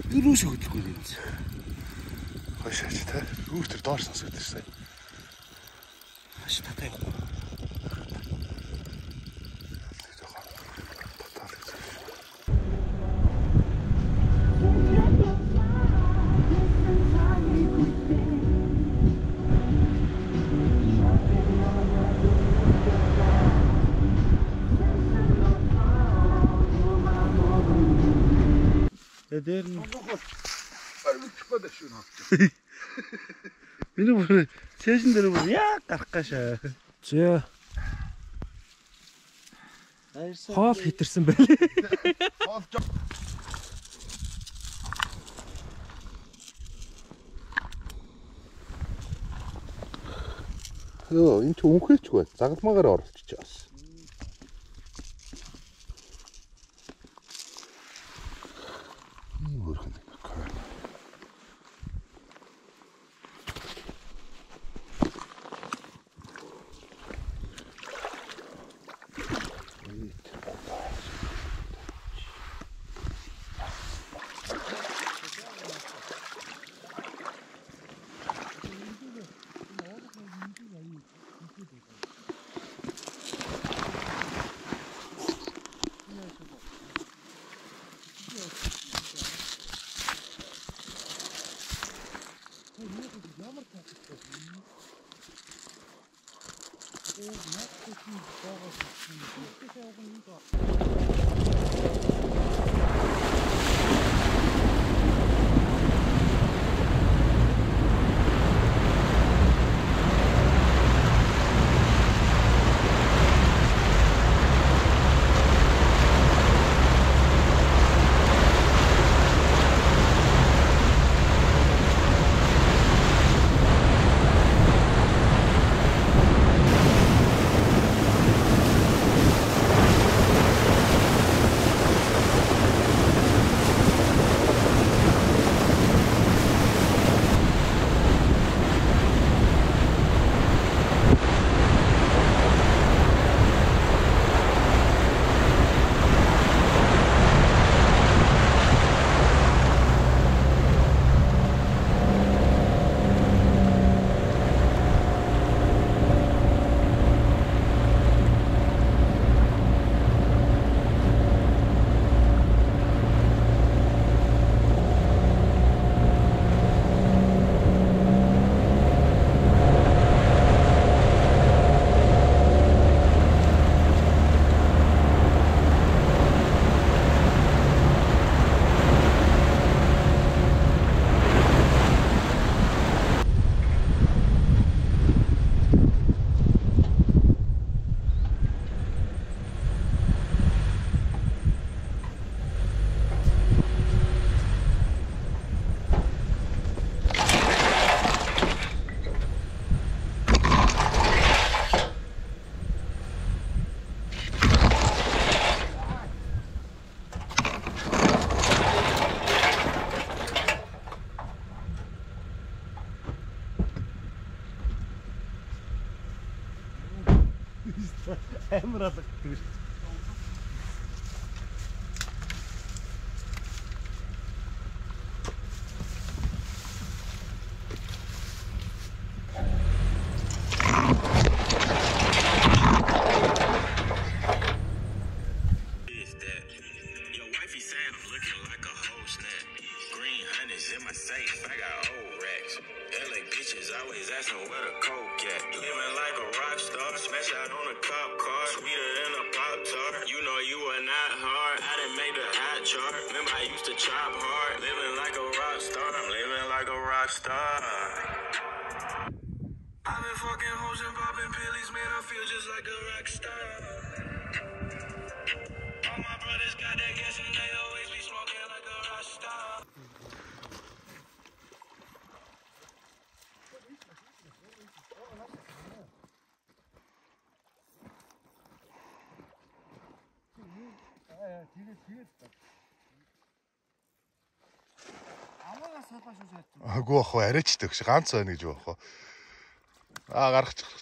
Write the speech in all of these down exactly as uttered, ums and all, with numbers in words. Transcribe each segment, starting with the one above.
Юурууш хөдлөхгүй юм. Хашаач та. Үүр төр доош сонсогдож сая. Хаш татаа юм. Дээр нь арвичхад шүү наа. Миний бүр цээжин дээр бүр яа гарах гашаа. За. Хоол хитэрсэн байлээ. Хоол. Йоо, энэ ч өнхөөчгүй. Загалмаагаар оролцож байгаа. Амар алга гэж. Агуу ах арайчдаг ш ганц байна гэж баах. Аа гарах чих.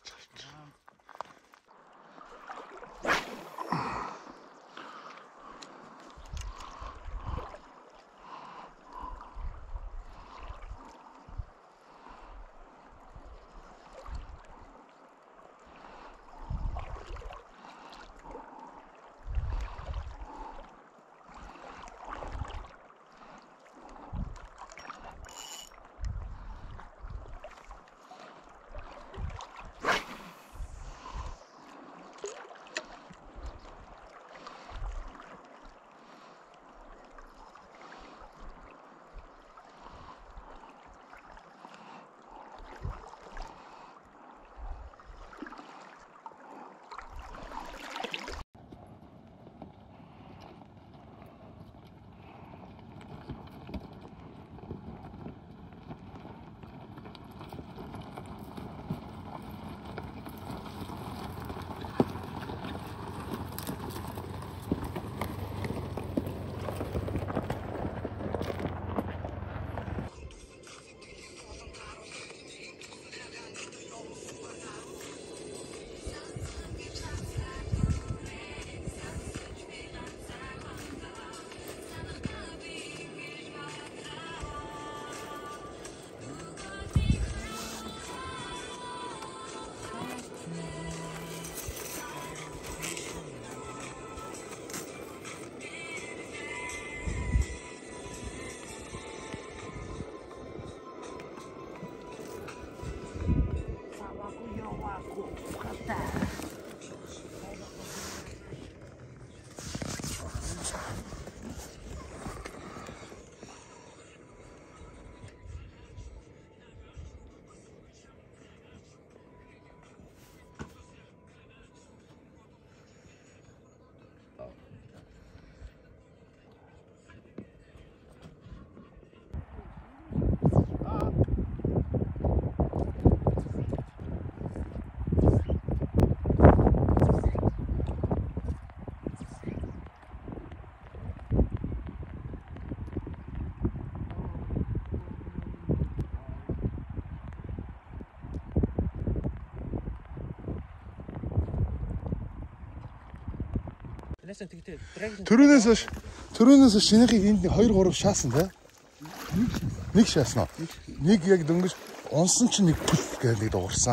Төрөнөөс хойш төрөнөөс хойш шинэхийг энд нэг хоёр гурав шаасан тий. Нэг шаасан уу? Нэг яг дөнгөж унсан чинь нэг пүс гэж нэг дуурсан.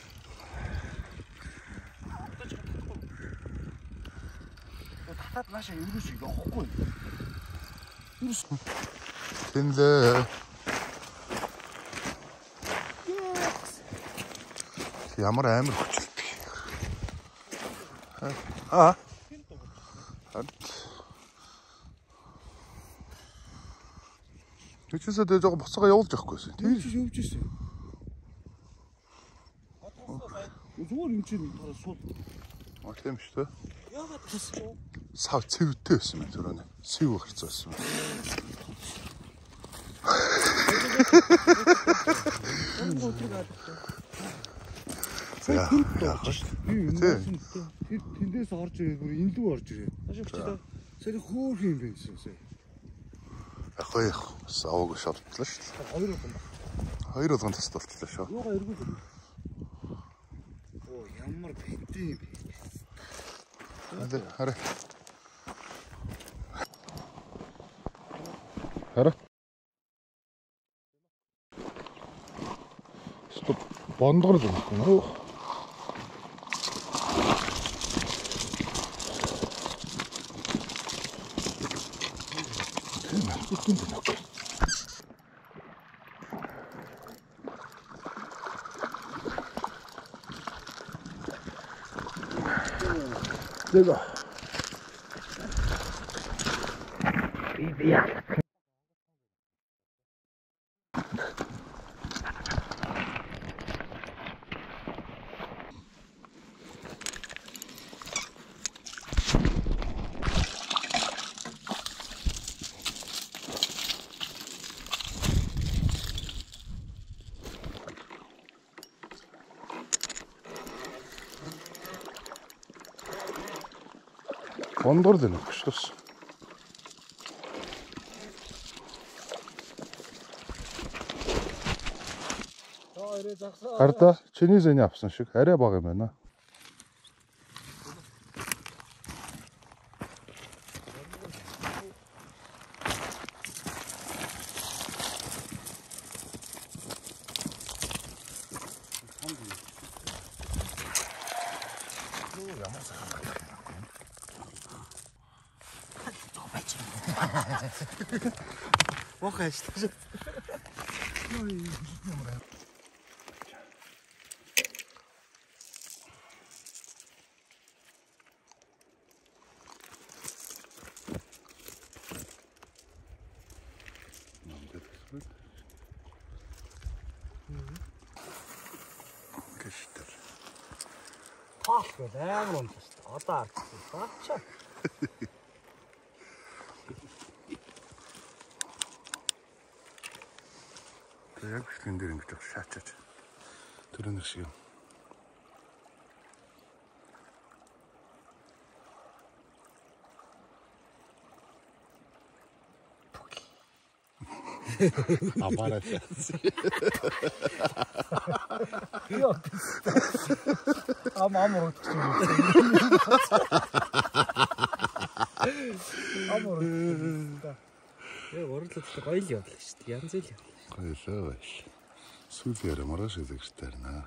Татаад наашаа ерөөс явахгүй. Ерөөс. Тэнлээ. Ямар амар хүчтэй. Аа. Тэчээсээ дэ жоо буцаага явуулж явахгүйсэн. Тэгж явж ирсэн. Зүгээр юм чинь дараа суул. А тийм шүү дээ. Яагаад тасгүй? Сав цэвтэй байсан юм түрүүнэ. Сэв гарцсан байсан. За яах вэ? Тэндээс орж ирээд бүр энэ лүү орж ирээд. Ашиг чидээ. Сая хөөх юм байсан сая. Яг яах вэ? Савг шалтлаа шүү дээ. Хоёр болгон баг. Хоёр болгон таст болчихлоо шүү. Юугаа эргүүл. Оо ямар битээ юм бэ? Хадэ хараа. Хараа. Стоп. Бондгор л юм байна. Дэга. Бибиа. Бондгор л нэг шүү дээ. Харда чиний зэний авсан шиг арай бага юм байна. Охай шүү. Гэштэй. Пах гэх амар юм шүү. Одоо арчсан. Баачаа. Яг ихтгэн дээр ингэж шаачаач. Төрөнөх шиг юм. Апарат. Йоо. Ам амар утгах юм. Амар утгах. Яа, орлоо гоё л явлаа шүү дээ. Янз л явлаа. Гоёлоо байл. Сүүлээр маргааш хэлэгчтэй наа.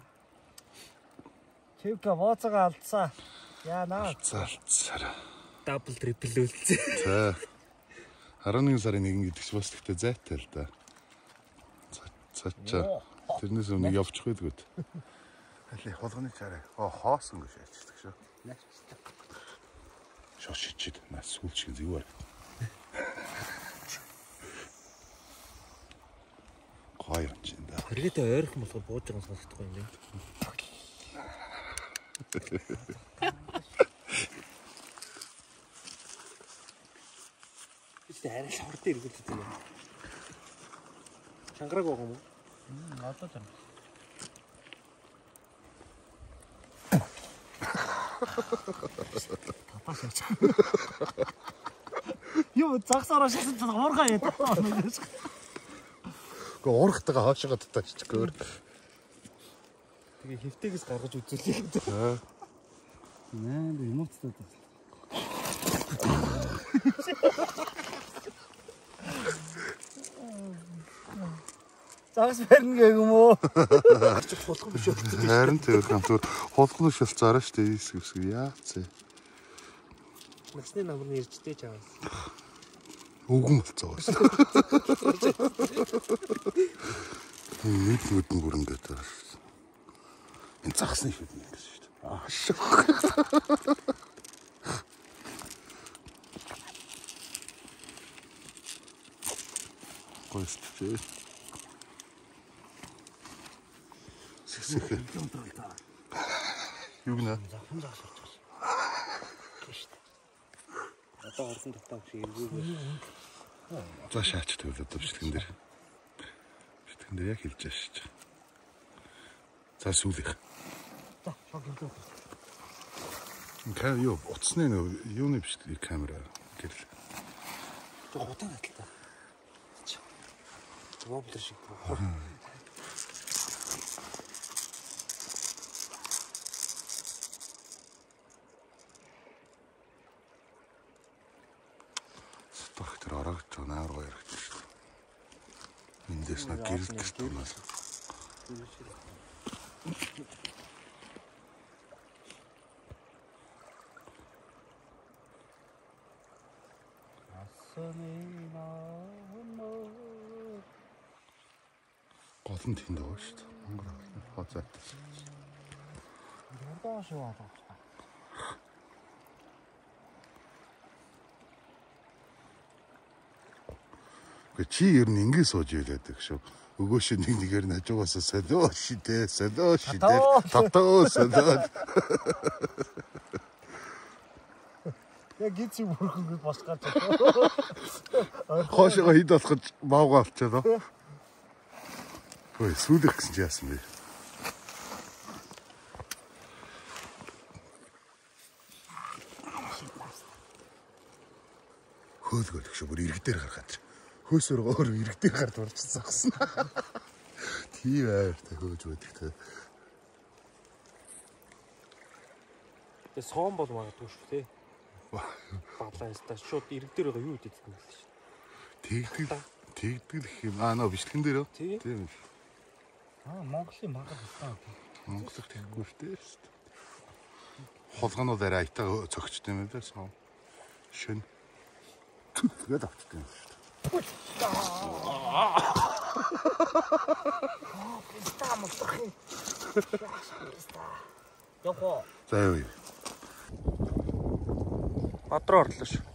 Чивка вооцоо алдсан. Яа наа. Цалцараа. Дабл трипл үлдсэн. За. арван нэг сарын нэгэн гэдэг ч бас тэгтээ зайтай л да. Цаачаа. Тэрнээс өмнө явчих байдгүй. Хали холгоны чараа. Оо хоосон гэж яачдаг шүү. Шоо шичээд нас сүлчиг зүгээр. Гоё юм чинь да. Хэрэгэтээ ойрхон болохоор бууж байгаа сонсохгүй юм байна. Бид арай л хорд эргүүлээд байна. Чангараг байгаа юм уу? Мм, одоо ч юм. Тапаш. Юу загсараа шасан цаа уурхаа яа. Гэ уурхтайгаа хаашаа татаачих гээр. Тэгээ хөвтгээс гаргаж үзүүлээ. Аа. Наа, эмоцтой. Загас барина гэх юм уу? Хулган биш болчихсон. Харин тэр хамтур холхон шалцаараа штэ хэсэг яац. Насны намрын иржтэй чаваас. Үгэн болцоо. Нэг нүдэн бүрэн гэдэг. Энэ загсны шүдэн гэсэн шүү дээ. Аа шок. Гойсч. Сэгсэх. Юу гэнэ? Захан заас болчихсон. Одоо орсон татаа шиг эргүүгээр. За шаач тэгвэл одоо бичлэгэн дээр. Бичлэгэн дээр яг хэлж байгаа шүү дээ. За сүүлэх. За шок юм. Ингээ юу утасны нөө юуны бичлэг камера гэрэл. Тэг гутаа натлаа. Воблер шиг. Доктор арагч наар гоёр гэж шүү дээ. Эндээс на гэрэл гэж тунаас. Гол нь тэнд байгаа шүү дээ. Монгол хацаа. Дөрдөө шүү аа. Гэ чи ер нь ингэ сууж ялаад гэх шүү. Өгөө шиг нэг нэгээр нь хажуугаас солио шидэ, солио шидэ, татаа солио. Яг гизээ бүрхэнгүй босгаж. Хоошоо хид болоход баавга авчаад. Хөөе сүүлэх гэсэн чи яасан бэ? Хөөлгөл гэж бүр ирэг дээр гаргаад. Хөөсөр өөр ирэг дээр гард урчсан гэсэн. Тийм аа та хөөж байдаг те. Тэ соон бол магадгүй шүү те. Баланста шууд ирэг дээр байгаа юу гэдэг юм бэ? Тэгдэг тэгдэг гэх юм. Аа нөө бичлэгэн дээр үү? Тийм. Аа Монголын магад байна. Монголд тэггүй шүү дээ. Холгонууд арай айтаа цогчд юм байна сон. Шин. Тэгээд авчдаг юм шүү дээ. Яхоо. За юу. Бадраа орлоо шүү.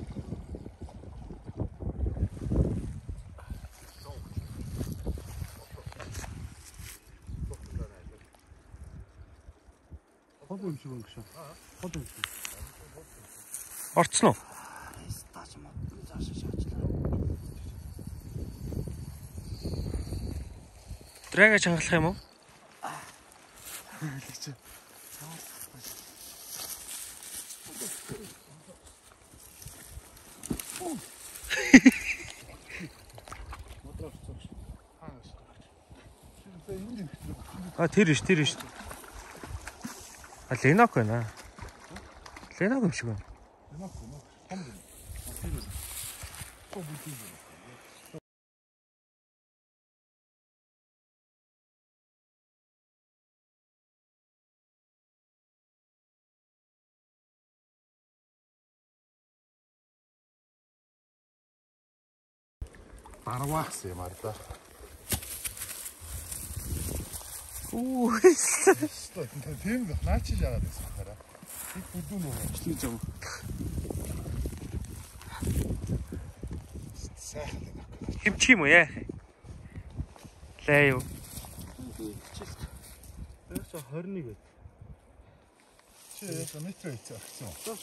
Хол юм шиг өнгөш. Хол юм шиг. Орцсон уу? Стач мод зааш шаачлаа. Драга чангалах юм уу? Хэлчих. А тэр ш тэр ш. А Ленок байна. Ленок юм шиг байна. Барваас юм аа да. Үу. Тийм л наачиж яагаад гэсэн хараа. Их бүдүүн үү? Чи зам. Сайхан юм. Химчих юм уу яа? Лээ юу? Тэрс двадцать нэг. Чи яа метр хийсэн.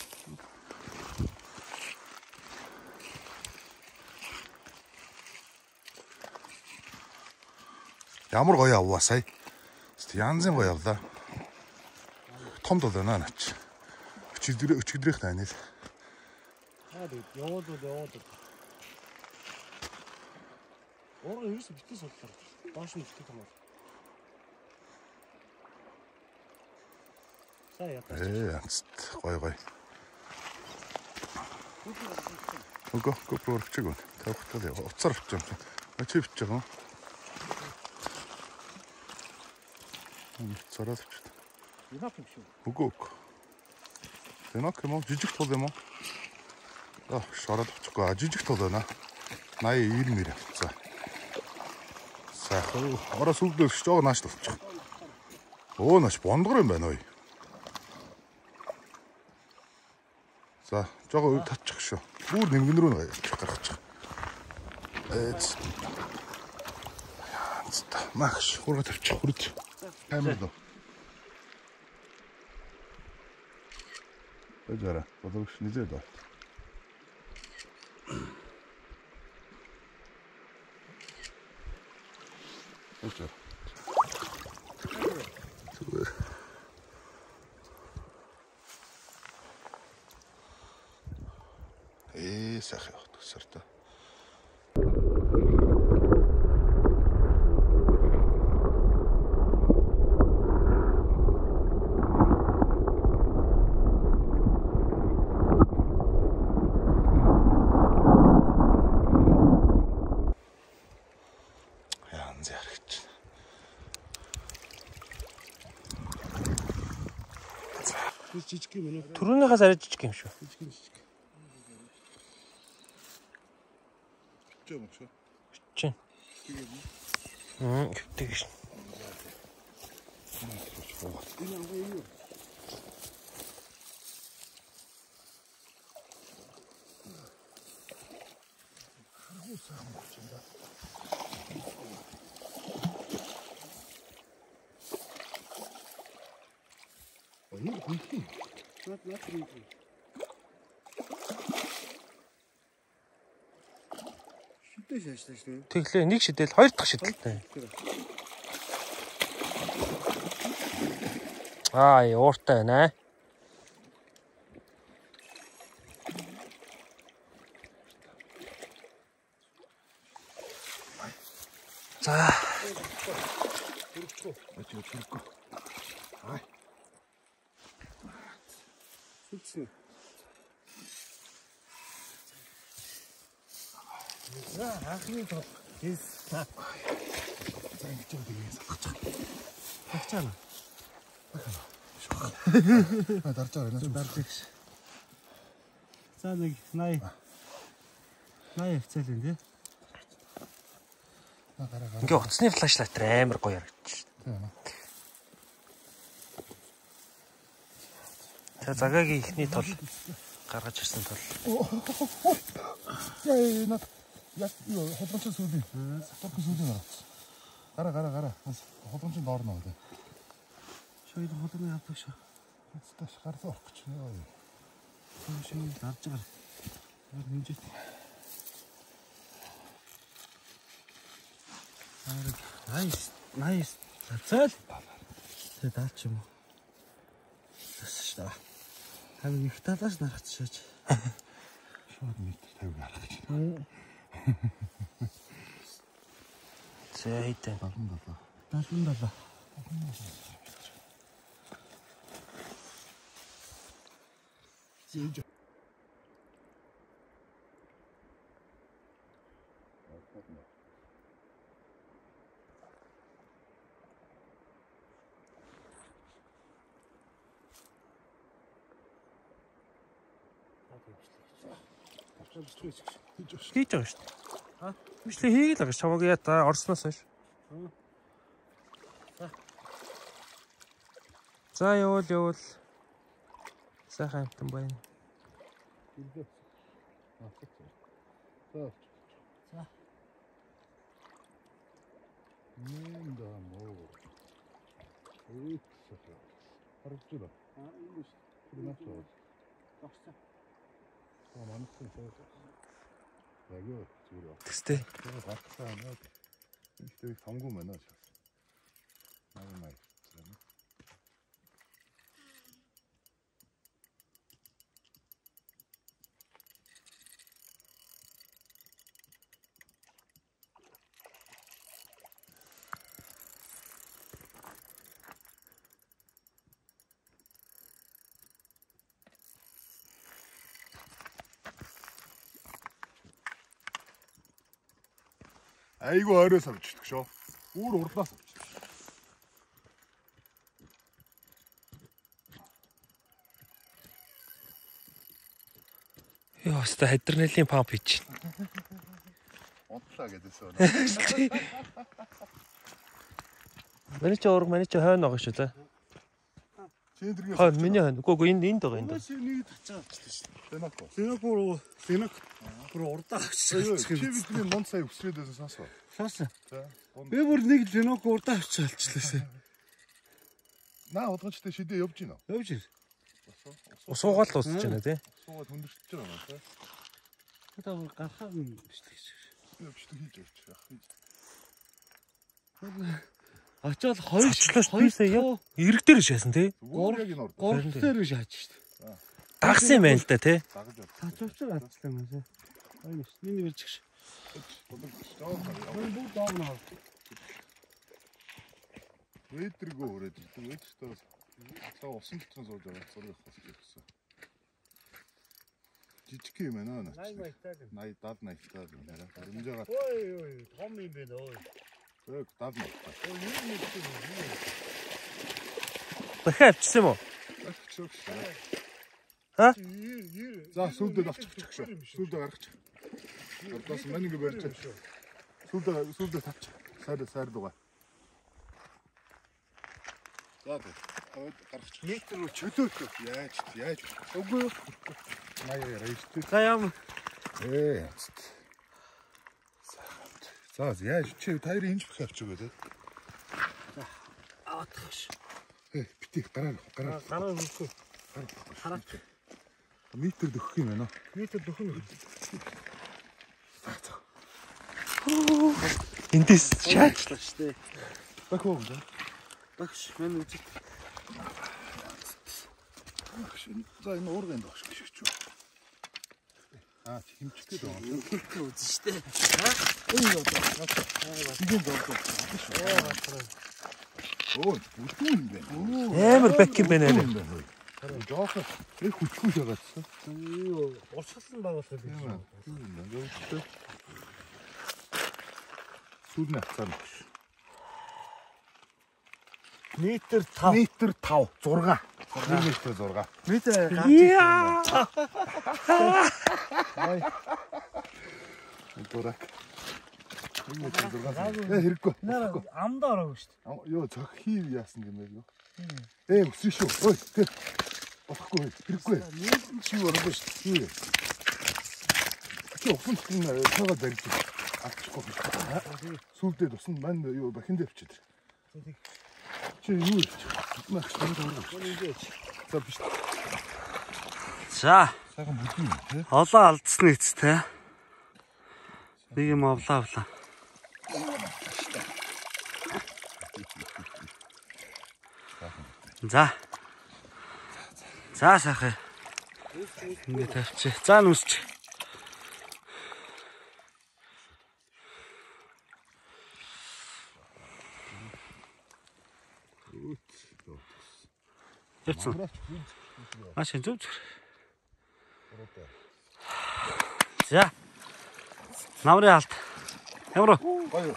Ямар гоё авваа сая. Янзын гоё авлаа. Том дол байна наач. Өчигдөр өчигдрийнх тань л. Аа тэгээд яваад яваад. Орон ерөөс битгий судлаа. Доош нь битгий томор. Сая ятаа. Ээ янз гоё гоё. Үгүй, GoPro орчих гоо. Тавхтал яа. Уцаар авчих юм чи. Чи бичиж байгаа юм. Уцаараа авчих. Янап юм шүү. Үгүй. Янап юм уу? Жижиг тул юм уу? Аа, шороод авчихгүй. Жижиг тул байна. восемьдесят девять мэр. За. Сайхан. Ороо сүлдөө жоо нааш тавчих. Оо, нааш бондгор юм байна ой. За, жоо татчих шүү. Бүр нэмгэн рүү гаргачих гаргачих. Эц. Яанцта. Маш хурга тавчих хүрд. Камер доо. Эдгара, бодогш низээ доо. Эцэг. Супер. Ээ, сайхан явах төсөртөө. Жижиг юм уу? Түрүүнийхээс арай жижиг юм шүү. Жижиг жижиг. Чөө мөчөө. Чин. Мм, тэгэж. Ой, хинхи. Нат нат хинхи. Шидэж шаашлаа шүү. Тэглээ нэг шидэл хоёр дахь шидэлтэй. Аа, ууртай байна. За. Хүрчгүй. Очиж хүрхгүй. Ай. Сүлцэн. За, ахны тоо. Эс. За, ингэж юм дээ салгачих. Хагчаана. А дарж байгаа нэ дарж гэж. За нэг восемьдесят восемьдесят хцэл энэ тий. Ингээ утасны флашлайтер амар гоё харагдчих. Тийм. За цагаагийн ихний тол гаргаж ирсэн тол. Яа, нат яг юу холбооч сүүлийн. Холбооч сүүлийн гараа. Гараа гараа гараа. Холбооч доор нөө. Шойд холбооны авдаг шаа. Тэс гарсан орох гэж байна. Шойд дарж байгаа. Яг хинжээ. Nice, nice. Цаал. Тэ даач юм уу? Тэсэж та. Хам их талаас нарах шаач. Шууд метр тавиг гарах гэж байна. За хэдэн даалгын далаа. Зээж. хийж байгаа шүү дээ. Аа, бичлэг хийгээл байгаа чамаг яа та орсноос хойш. За. За явуул явуул. Сайхан амтан байна. За. За. Нэнда моо. Ой, супер. Харагдчихлаа. Аа, энэ шүү. Тэрнээс Багцаа. аа манайхан сууж. Яг юу зүгээр. Тэстэй. Багцаа нөө. Ихтэй сонгоо мэнэ. Наа май. Айгу ойроос авчдаг шүү. Үүр урднаас авчдаг. Яа, өстө адреналин памп хийж байна. Унтлаа гэдээсөө. Миний ч ураг, миний ч хойно байгаа шүү за. Хойно, миний хойно. Үгүй энд энд байгаа энд. Нэг тацаа авчлаа шүү. Сенако. Сенак руу Сенак руу урдаа авчихсан. Чи бидний мон сая өсрээд байсан сонсоо. Сонсон. За. Би бүр нэг Сенак урдаа авчихлаа. Наа удгачтай шидэ явж гинэ. Явж ир. Суугаал л усч байна тий. Суугаад хөндөрч байгаа юм тий. Одоо бүр гарахаар юм бичлээ гэж. Явждаг хийж явж яах вэ? Очоод хоёр хоёрсаа яг эрэг дээр шаасан тий. Гурыг нь урд. гурав дээр шааж шүү дээ. Дагсан юм байна л да тий. Дагаж явж. Тацавчаар авчлаа юм тий. Айнш, миний бэрч гэж. Мөн бүр доогноо. Вэтргөө өрөөд ирдэг. Вэтртээс та усан дотор сууж байгаа зураг авах гэсэн. Жижиг юм байна наа. Найг таг. Най дав найтай юм байна. Баримжаагаа. Ой ой, том юм байна ой. Тэг дав найтай. Ой, юу юм бэ? Дахиад авчихсан юм уу? Авчих шүү. Ха? За сүлдөө авчих шүү. Сүлдөө гаргач. Ордоос маниг барьж. Сүлдөө сүлдөө тавч. Сайд сайд дугаа. За тэг. Аваад гаргач. Метр руу Чөлөөтэй. Яаж яаж. үгүй. Наяа яаж тий. За ям. Ээ. За яаж чи тайр инж бэх авч өгөө тий. Аатах. Э битий гараа гараа. Гараа хөлхөө. Хараа. Метр дөхөх юм байна. Метр дөхөн. Эндээс шаачлаа шүү дээ. Бахоо да. Багш мэн үзэж. За энэ уурганд багш гэж шүү. Аа хэмчтэй доо. Хөлхөө үзэж шүү дээ. Энэ одоо. Тиген доо. Оо, бүтэн юм байна. амар бак юм байна нэ. Жоох их хүчгүй шагаадсан. Юу, урсгалсан байгуулах юм. Явуулдаг. Сүлнэ хацаа багш. Метр тав. Метр тав, зураг. Метр зураг. Метр. Яа. Дурак. Метр зураг. Э хэрэггүй. Наа амдаа ороогүй шүү дээ. Йоо цог хийв яасан гэмээр юу? Ээ өссөн шүү. Ой тэр. Болохгүй. Хэрэггүй. Нийлэн чи ороогүй шүү дээ. Чи усан чинь цагаа барьж авчихгүй. Сүлдээ тусан мань юу бахин дээр авчид. Чи юу хийч? Мах шиг дөрөв. За биш. За. Сайхан бүдүү тий. Олон алдсны эцтэй. Нэг юм авлаа авлаа. За. За сайхан. Ингэ тавьчих. За нүсч. Яцсан. А шин зүг. За. Намрын алт. Ямар уу? Гоё.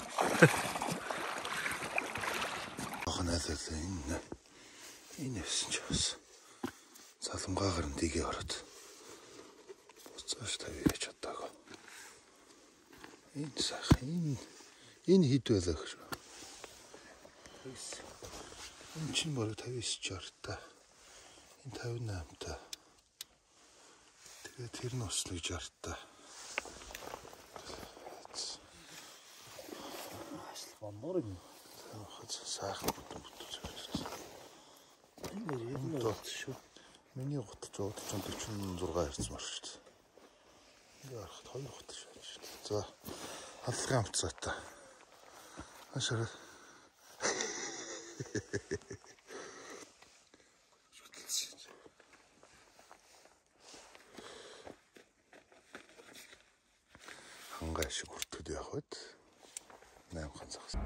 Ахнасаа энэ энэ эсч бас. Заламгаагаар нь дигээ ороод. Буцааш тавьяач чадаагүй. Энэ сайхан энэ энэ хід байлаа гэж. Энэ чинь бараг тавьяач чарта. Энэ тавьж наймаа та. Тэгээ тэр нь ослыг жарта. Бомбор юм. Сайхан бүтэн бүтэн зөв. Энэ юм доо шүү. Миний гот зөөд чөмтөчн зураг ирсэн мар шүү дээ. Ингээ харахад хоёр гот шааж шүү дээ. За халдлагын амцаатай. Хашаа. Хангай шиг хүртээд явахад наймхан загсан.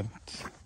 Харин